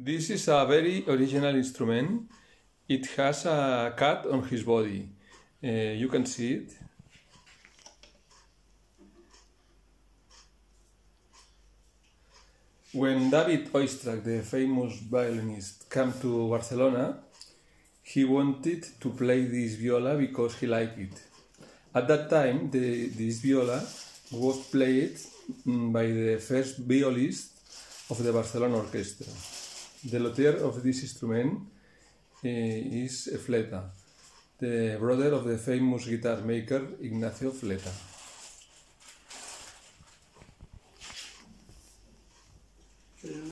This is a very original instrument. It has a cat on his body. You can see it. When David Oistrakh, the famous violinist, came to Barcelona, he wanted to play this viola because he liked it. At that time, this viola was played by the first violist of the Barcelona Orchestra. The luthier of this instrument is Fleta, the brother of the famous guitar maker Ignacio Fleta.